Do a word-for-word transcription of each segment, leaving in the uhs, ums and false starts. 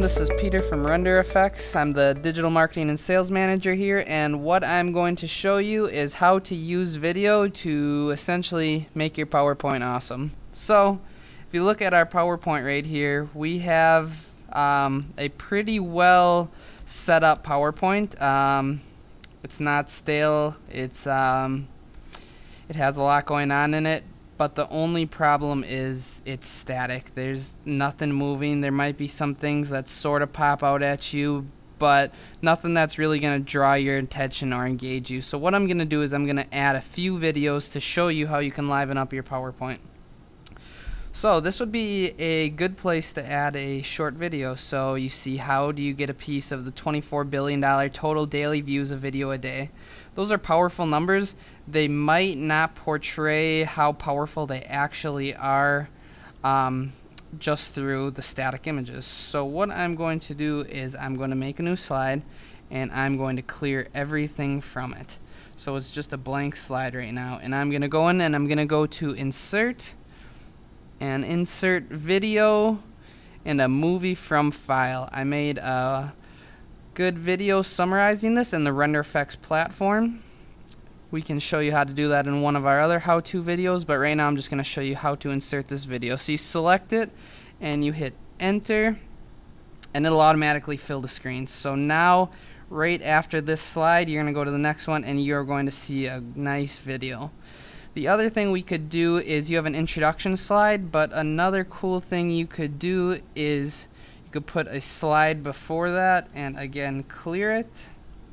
this is Peter from RendrFX. I'm the Digital Marketing and Sales Manager here, and what I'm going to show you is how to use video to essentially make your PowerPoint awesome. So, if you look at our PowerPoint right here, we have um, a pretty well set up PowerPoint. Um, it's not stale, it's um, it has a lot going on in it. But the only problem is it's static. There's nothing moving. There might be some things that sort of pop out at you, but nothing that's really going to draw your attention or engage you. So what I'm going to do is I'm going to add a few videos to show you how you can liven up your PowerPoint. So this would be a good place to add a short video. So you see, how do you get a piece of the twenty-four billion dollar total daily views of video a day? Those are powerful numbers. They might not portray how powerful they actually are um, just through the static images. So what I'm going to do is I'm going to make a new slide and I'm going to clear everything from it. So it's just a blank slide right now, and I'm going to go in and I'm going to go to Insert and insert video and a movie from file. I made a good video summarizing this in the RendrFX platform. We can show you how to do that in one of our other how-to videos, but right now I'm just going to show you how to insert this video. So you select it and you hit enter and it'll automatically fill the screen. So now right after this slide you're going to go to the next one and you're going to see a nice video. The other thing we could do is you have an introduction slide, but another cool thing you could do is you could put a slide before that and again clear it.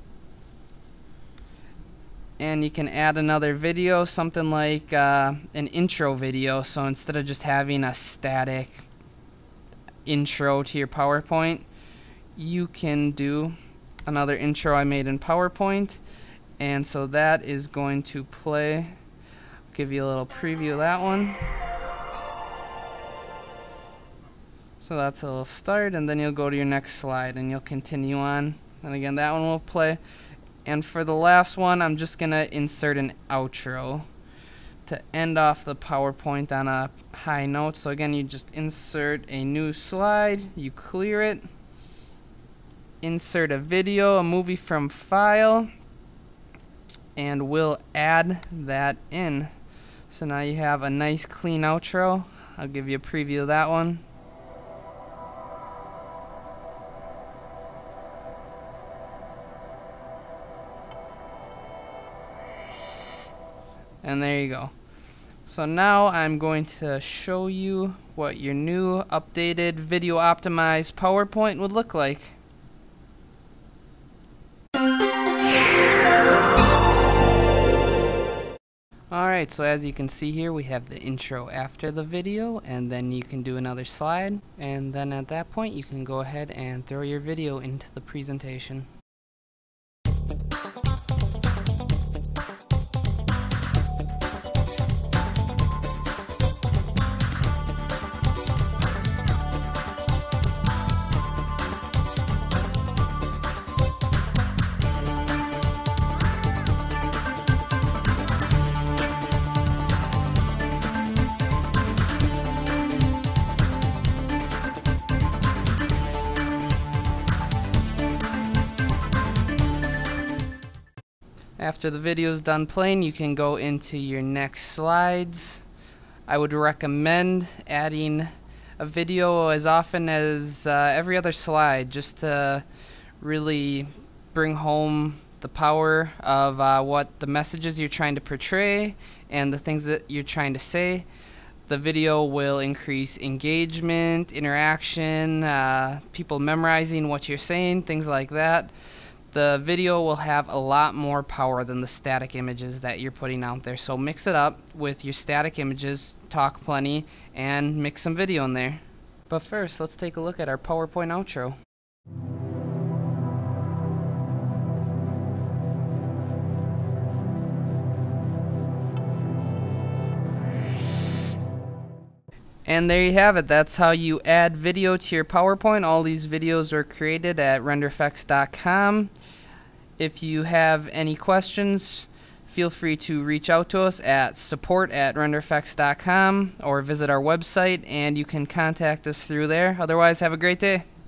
And you can add another video, something like uh, an intro video. So instead of just having a static intro to your PowerPoint, you can do another intro I made in PowerPoint. And so that is going to play. Give you a little preview of that one. So that's a little start, and then you'll go to your next slide and you'll continue on, and again that one will play. And for the last one I'm just gonna insert an outro to end off the PowerPoint on a high note. So again, you just insert a new slide, you clear it, insert a video, a movie from file, and we'll add that in. So now you have a nice clean outro. I'll give you a preview of that one. And there you go. So now I'm going to show you what your new updated video optimized PowerPoint would look like. Alright, so as you can see here, we have the intro after the video, and then you can do another slide, and then at that point you can go ahead and throw your video into the presentation. After the video is done playing, you can go into your next slides. I would recommend adding a video as often as uh, every other slide, just to really bring home the power of uh, what the messages you're trying to portray and the things that you're trying to say. The video will increase engagement, interaction, uh, people memorizing what you're saying, things like that. The video will have a lot more power than the static images that you're putting out there. So mix it up with your static images, talk plenty, and mix some video in there. But first, let's take a look at our PowerPoint outro. And there you have it. That's how you add video to your PowerPoint. All these videos are created at render F X dot com. If you have any questions, feel free to reach out to us at support at render F X dot com or visit our website, and you can contact us through there. Otherwise, have a great day.